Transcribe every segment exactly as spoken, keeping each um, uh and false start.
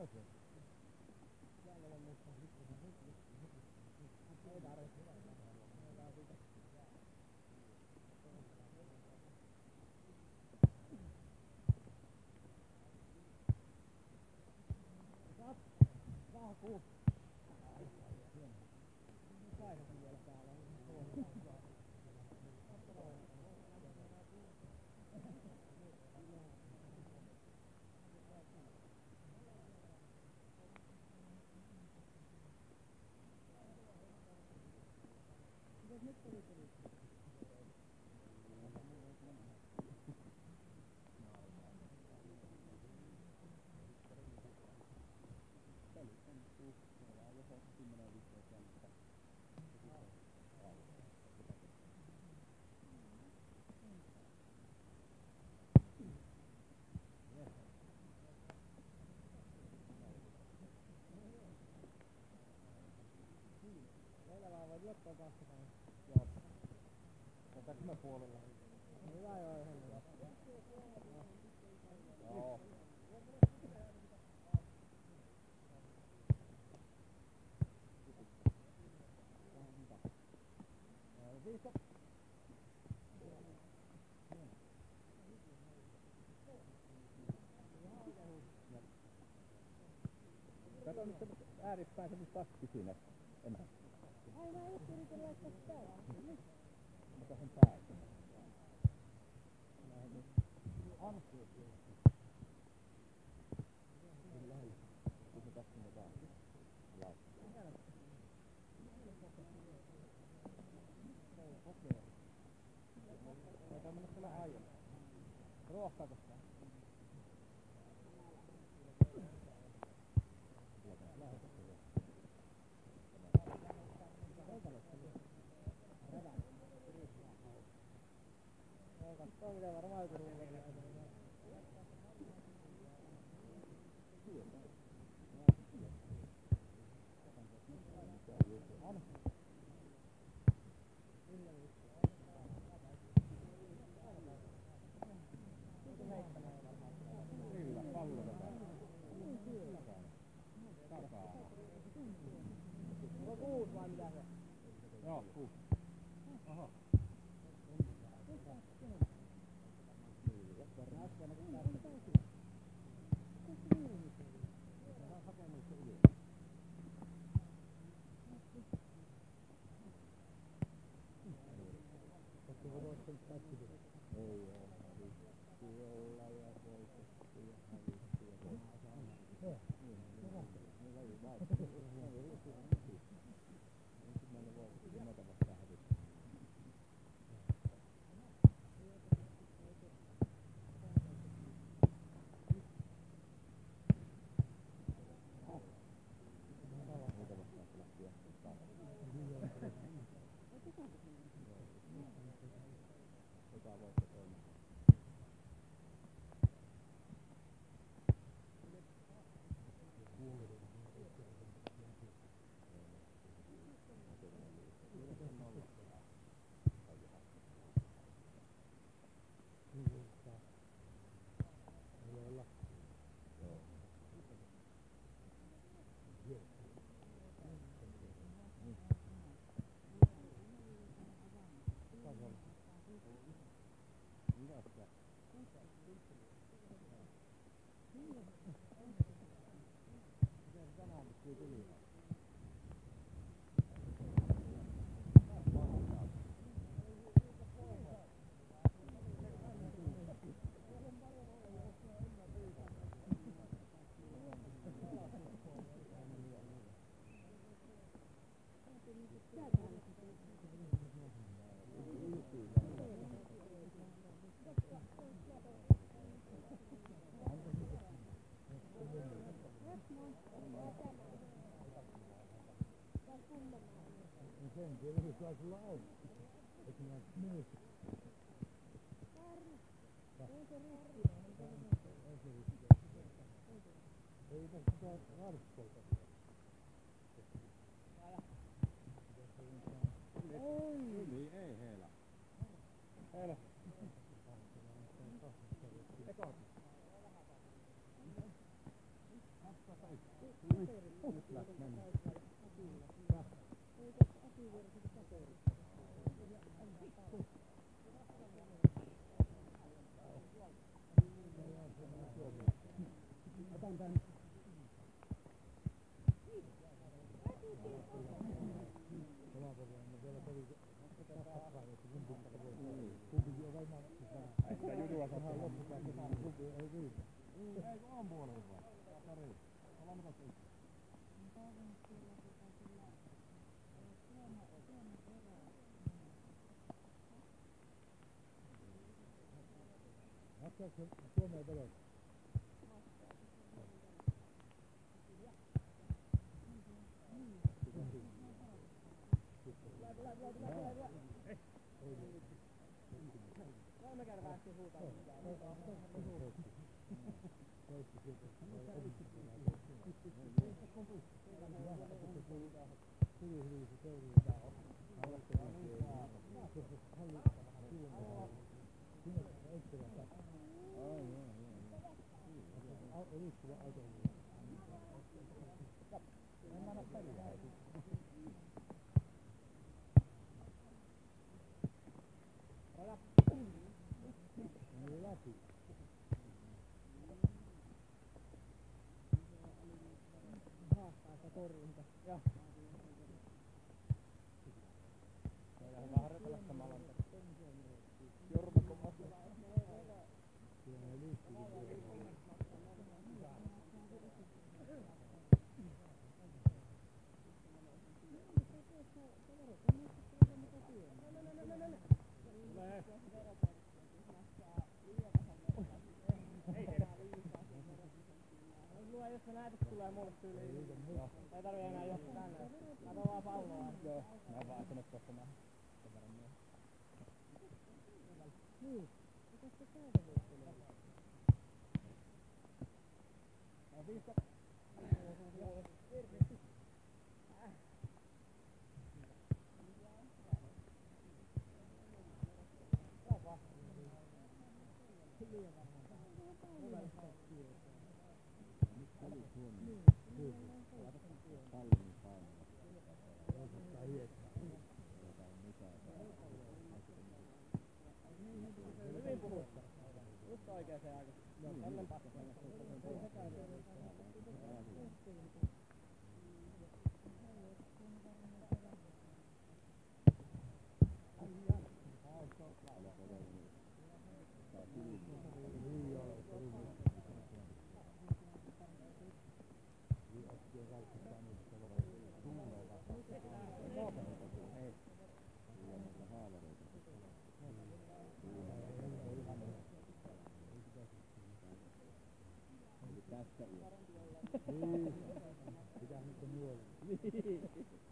Jotko katsotaan? Joo. Tätä mä puolella. Hyvä joo, ihan hyvä. Joo. Viisi. Kato nyt se ääripäin se nyt takki siinä. Enää. Ai mä just yritin laittaa täällä. Mä tähän päin. Antti. Kyllä lähellä. Kun se takki me vaan. Laittaa. Okei. Taitaa mennä siellä aiemmin. Ruohkaako sitä? Katsoo mitä varmaan joku ruuan. Kyllä, pallo vetää. Takaa. Onko kuusi vai mitä se? Joo, kuusi. Aha. Ei oo hävitty olla ja voitettu ja hävitty ja voitettu. Niin väliin vaikuttu. Ensimmäinen voitettu ja meitä vastaan hävitty. Meitä vastaan se lähti jostain taas. Joka voitto toinen. Sen tiedä, mikä sulla on. Eikö mä myös? Ei se riski. Ei se riski. Ei tässä sitä vartkolta. Ei. Ei, ei heillä. Heillä. Eka. Putlat meni. Otan tän. Vielä kävi tappakaan, että kumpukka voi. Kumpikin on varmaan ai sitä judua saa tehdä loppupäästä, kumpi ei riitä. Ei kun aamupuolella vaan. Pari. Kolmatas yksi. Maksaako se Suomeen vedet? Kolme kertaa päästiin huutamaan. Torjunta. Joo. Meidän hyvä harjoitella samalla. Jorma kovasti. Siinä ei liikkuu. Jos sä näet, että tulee mulle tyyliin, ei tarvii enää johtaa tänne. Mä tuon vaan palloa. Joo, mä oon vaan asunut tuossa näin. Sen verran myöhemmin. Niin, mitäs se käydä? No viiska. Hyvin puhut. Just oikeaan aikaan. Tällöin paskaan. Tästä niin. Pitää nyt nuolla. Niin.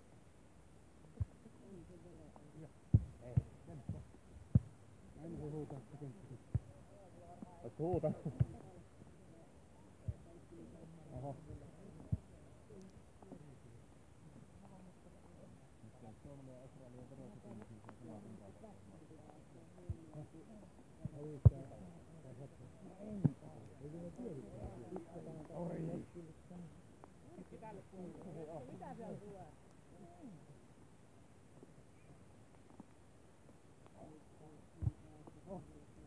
Ei, temppu. Aina voi huutaa sitä temppu. Ootko huuta? Oho. Suomen ja Australian verosopimus, niin se on sama kuin kanssa. Olistaa. Eikö ne tiedä? Oi! Mitä siellä tulee? Oh.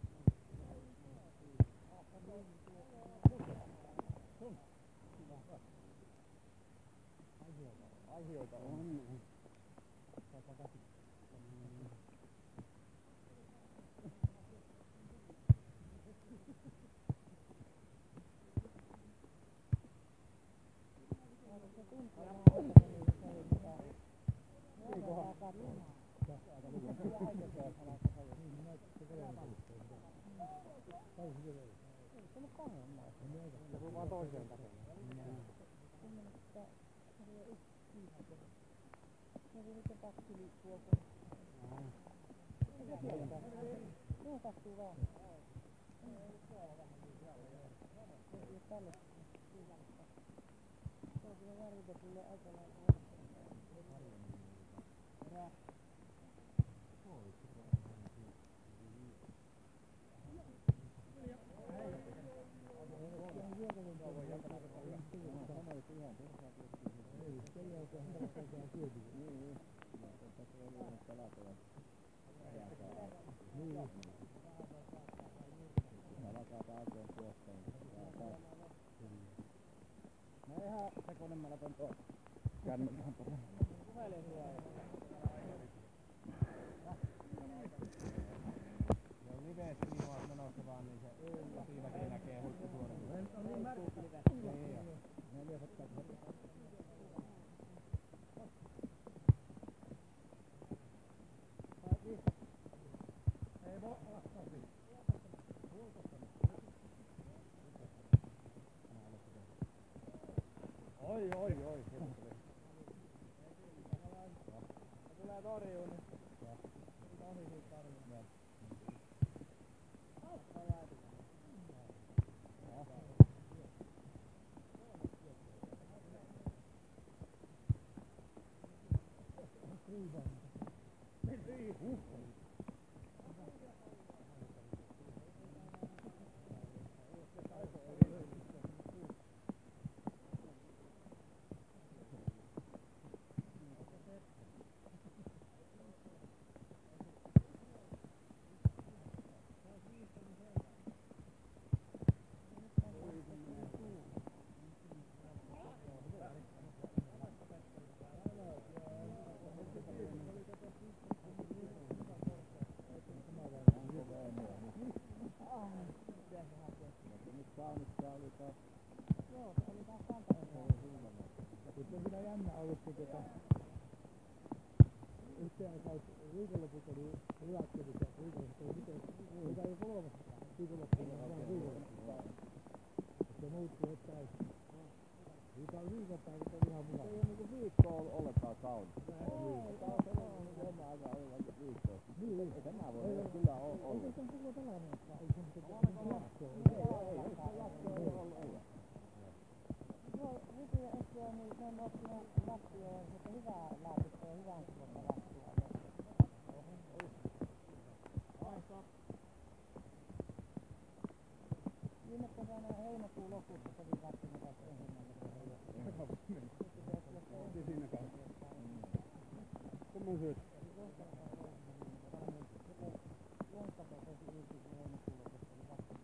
Aiheita on. Vaan toiseen tasoon. Se oli nyt kaksi liikkua. Mitä tiedetään? Joo, sattuu vaan. Ei tälle. Se on kyllä väritä kyllä aika lailla. Rää. Voi käydään syötyä. Niin. Ja tässä tulee luonut kalatoja. Niin. Alkaa taakeen tuosta. No ihan sekoinen mä laitan tuon kännykän paremmin. Puhelin tuo. Ja live-stream on menossa vaan, niin se siinäkin näkee huippusuorituksen. On niin märkä live. Niin jo. neljäsataa tuhatta. Ei voi vastasi. Oi, oi, oi. Tulee torjuun, niin siitä ohi siitä tarvitse. Joo, se oli taas kantainen. Mutta on kyllä jännä ollut, kun tota yhteen aikaan viikonloput oli hyvät kelit ja viikonloput oli miten, mitä ei kolmas viikonloppuun on vaan viikonloppuun. Se muuttui heti täysin. Siitä on viikonpäivät on ihan mukava. Ei oo niinku viikkoa ollut ollenkaan kaunista. Ei, Kausi on niinku ennen aikaa ollut vaikka viikkoa. Niin. Ei tänä vuonna ei kyllä oo ollut. Ei se on koko tällainen, että ei semmoista jaksoa. Ei, ei sitä jaksoa ei ollut olla. Joo, Ritu ja Essi on, niin ne nosti ne lappioon, mutta hyvää laatusta ja hyvän kokoista lappua. Viime kesänä heinäkuun lopussa kävi varsin taas ensimmäinen kerran. Onkin siinä kanssa. Kumman syöt? Lonkka totesi irti kun heinäkuun lopussa oli varsin.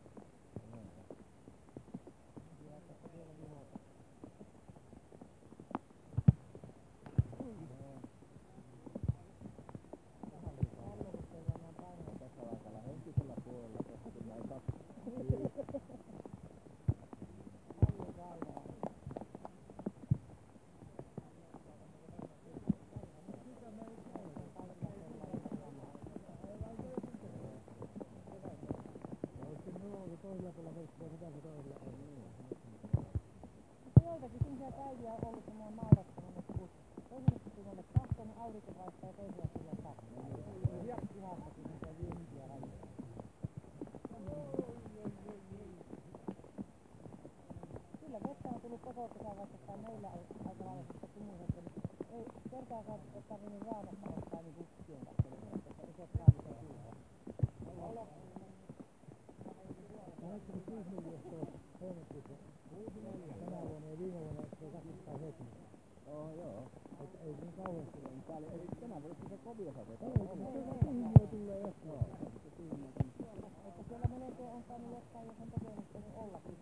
Ja tässä vielä vihoita. Tasalaikalla henkisellä puolella, koska kyllä ei katso. Paljon vaivaa. Toisella puolella verkkoa, mitä se toisella on. Mutta joitakin semmoisia päiviä on ollut, kun mä oon naurattanut, että kun toiselle piti mennä kahteen, niin aurinko paistaa ja toisella tulee kahteen. Ja ihastakin niitä viimisiä rajoja. Kyllä vettä on tullut koko kesän, vaikka meillä on aika lailla sitä kumuudelta, niin ei kertaakaan ole tarvinnut raamasta ottaa niin kukkien katseluun, koska isot raamit on kyllä. Mä ajattelin kuusi miljoonaa heinäkuussa. Tänä vuonna ja viime vuonna se on kaksisataaseitsemän. Oh, joo. Että ei niin kauheasti. Tää oli, ei tänä vuonna se kovia sateita. Ei, se kuhmia tulee joskus. Että siellä melkein on saanut jotain, jos on kokemusta, niin ollakin.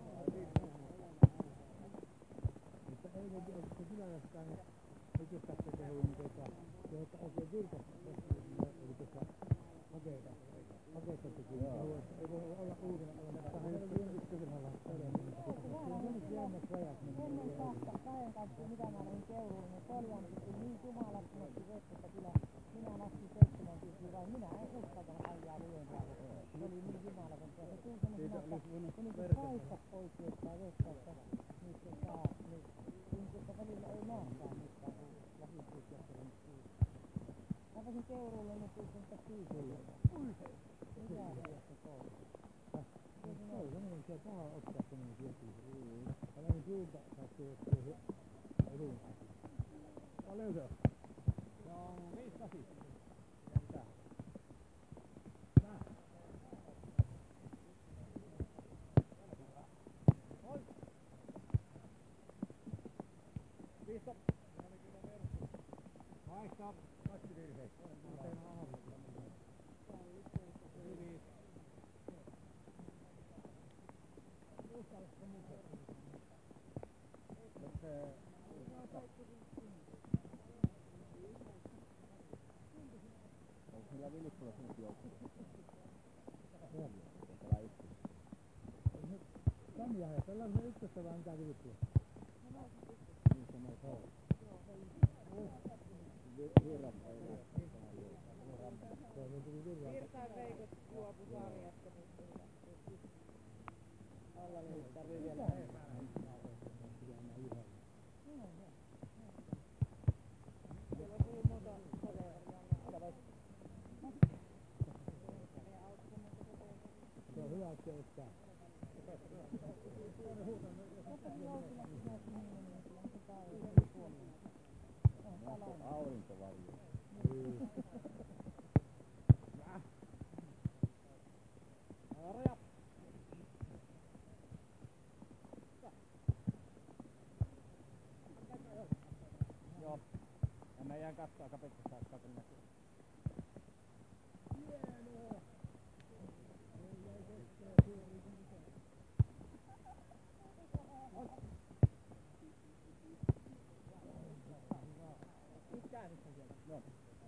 Mutta ei ne tiedä, että kyläläskään niin nyt tässä kehuin, niin tota, se että oikein vilkasta, eli tuossa hakeita. Hakeita teki, niin kehui, että ei voi olla uutena, että hän on ykkösenä lähtee. Se on semmoiset jännät rajat. Ennen kahta, kahden kanssa, mitä mä näin keuruun, niin poljaantutti niin jumalattomasti vettä, että kyllä minä laskin seitsemän syksyä, vai minä en uskaltanut ajaa lujempaa. Se oli niin jumalatonta. Ja se tuli semmoisena, että se niin kuin paistas poikki ottaa vettä, että nyt se saa, niin tuntuu, että välillä ei nähdään mitään, kun lähittyy jotain suusta. Tapasin keuruulle, niin tuli semmoista kiikyä. Mitä se toi? Se on semmoinen, että paha ottaa semmoinen sieltä. Tällainen suunta sattuu, että se edun. Paljon se on? Se on viisi kasi. Mitä? Nää. Oi! Viisi. Sellainen ykköstä vaan mitä vittua. Niin sanoo saa. Virrasta ei ole. Se on tuli virrasta. Virtaan Veikot juopu sarjasta, niin alla niin tarvii vielä enemmän. Siellä on tullut monta kaveria. Se on hyvä, että se ottaa. Aurinkovarjo. Arja. Joo. Ja meidän katsoa aika pitkästä aikaa kun näkyy. Hienoa. Joo.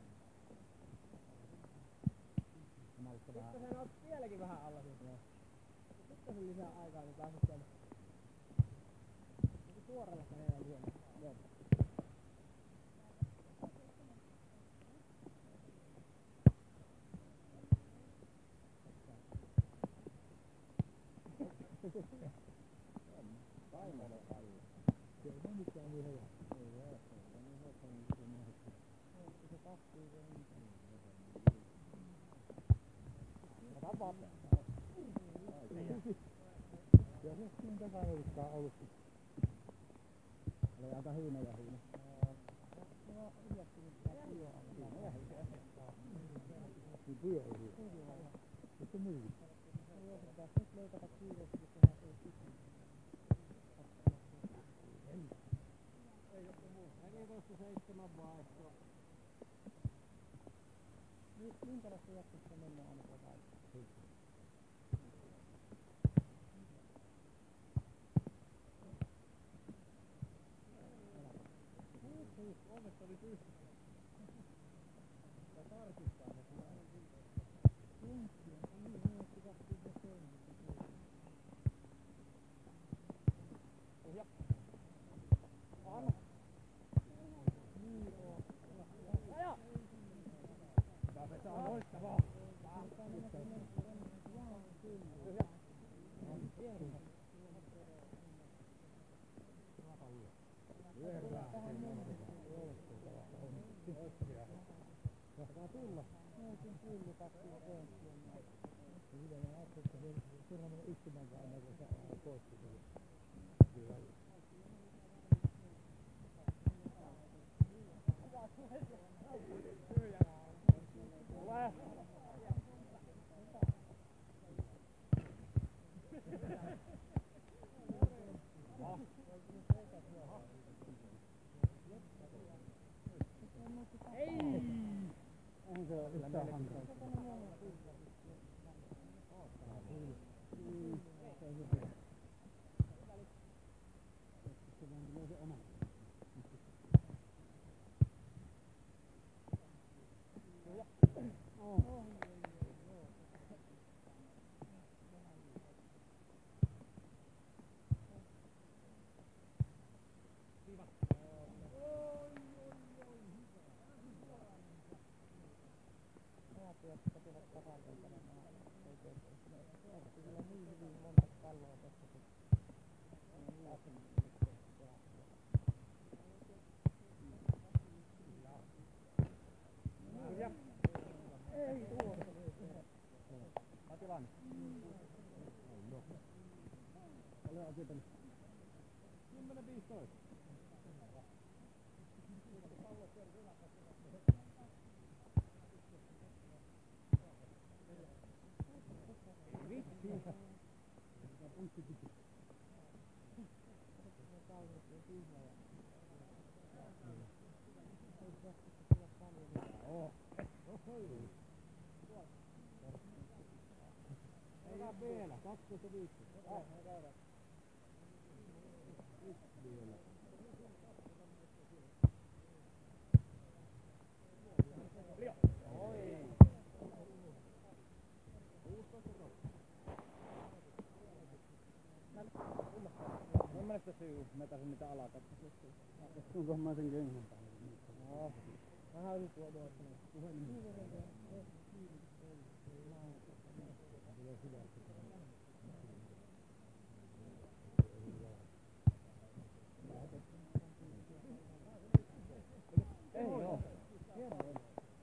Sitten sen oot vieläkin vähän alla siitä. Joo. Sitten sen lisää aikaa, niin pääsit sen suoralla kädellä lyömään. Joo. Taimalla paljon. Se ei ole mitään niin hyvä. Ei ole, se on niin hyvä, se on niin hyvä. Se tappuu se niin. Ota vapaa. Ja se on takailuttaa ollut. Oli aika hyynä ja hyynä. No, yhdeksänkymmentä kiloa. Hyynä ja hyynä. Niin työ ei hyvä. Se on myyty. Joo, se pitäisi nyt leikata kiireesti, kun sehän ei sitten. Ei joku muu. neljätoista seitsemän vaihtoa. Minkälaista jaksossa mennään aina tuo vaihto? Ovesta oli pystyssä. Ja tarkistaa se tulee. Tuntia. Niin, niin, että katsoo se seinä. Puhja. Anna. Niin, joo. Aja! Tää vetää loistavaa. Puhja. Sataa tulla. Muutin pylly kaksii pönttiä. Hyvä, mä ajattelin, että se turha mennä istymään aina, kun se on poiskin. Kyllä. Tule! Ei! On se yhtään hankala. Se vaan tulee se oma. Oh. Ajattelin, että tulet tasakeltelemaan. Ei tehty. Sillä on niin hyvin monta palloa tässä, kun on lähtenyt. Ja. Ei tuo. Matilainen. Ole akitani. kymmenen viisitoista. Vitsi. Tämä punkki piti. Ne kauniit on tyhjä. Ei se jatkossa tulla paljon. Oo. Ei vielä. kaksitoista viisitoista. Ah, ne käyvät. Yksi vielä. Rio. Oi. kuusitoista. tästä syy, mä tasin niitä alakattoja. Onkohan mä sen kengän päälle? No, vähän oli tuo tuossa. Puhelin. Ei oo. Hienoa.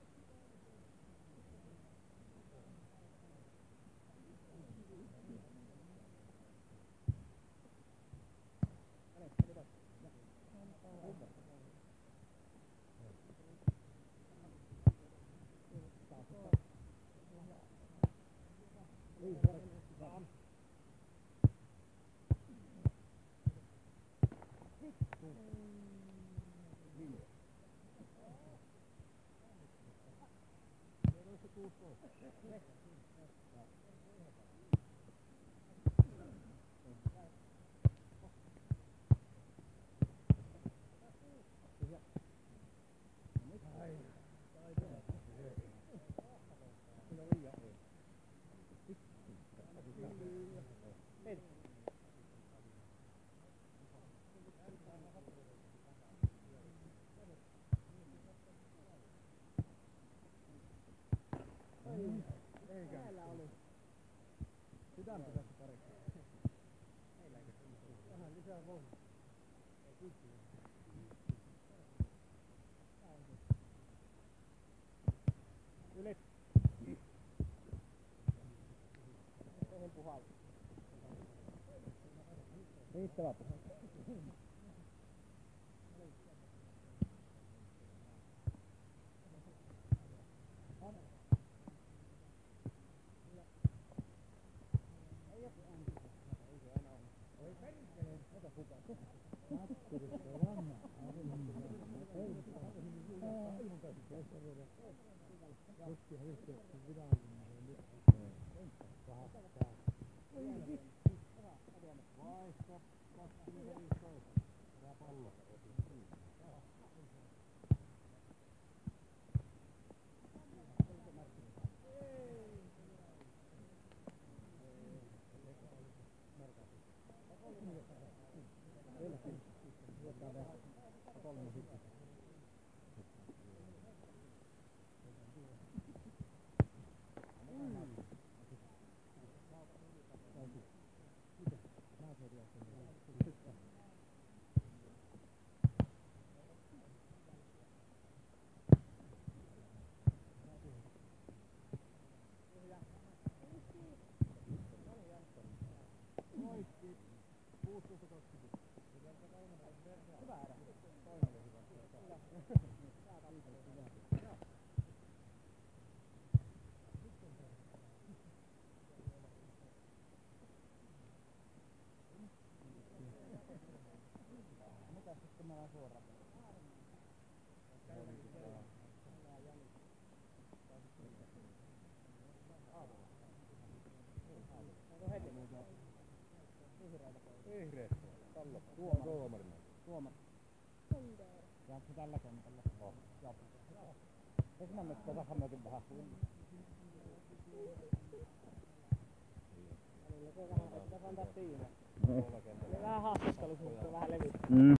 Täällä oli. Sydän pitäisi parikkaa. Vähän lisää voimaa. Yli. Eihän puhalla. Riittävä puhalla. Vihreät. Kallo. Tuomarina. Tuomari. Jaatko tällä kentällä? No. Joo. Eikö mä nyt tätä sanoikin vähän? Välillä se vähän, että antaa siinä. Vähän haastattelussa, vähän levittää.